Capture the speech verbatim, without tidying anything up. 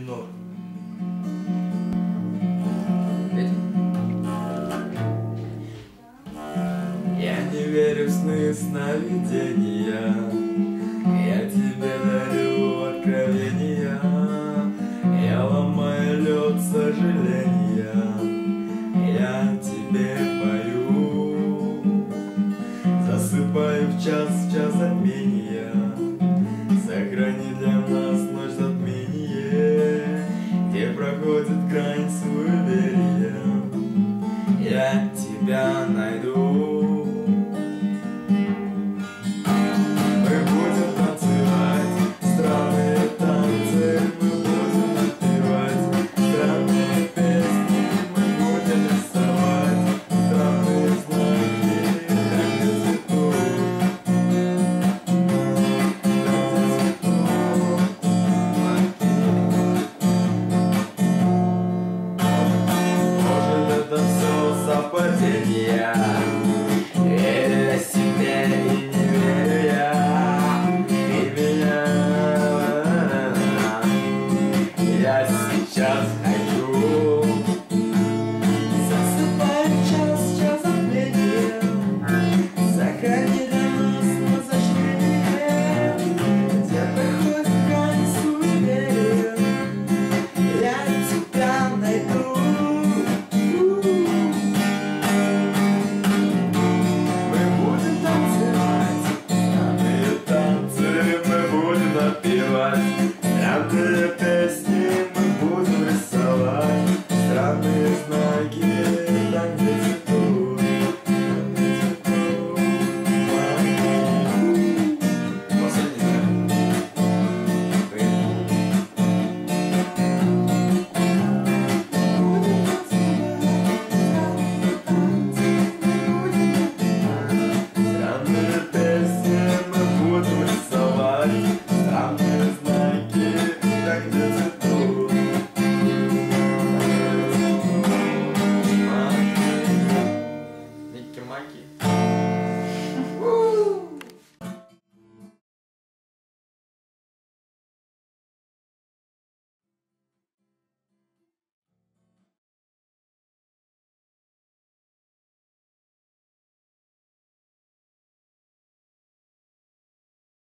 минор. Я не верю в сны, сновидения. Я тебе дарю откровения. Я ломаю лед сожаления. Я тебе пою. Засыпаю в час, в час затмения. Сохрани для нас ночь затмение, где проходит грань суеверия. Я тебя найду. Мы будем танцевать странные танцы, мы будем напевать странные песни, мы будем рисовать странные знаки, как для цветов. Совпадения. Верю я себе и не верю я. Ты меня. Я сейчас хочу.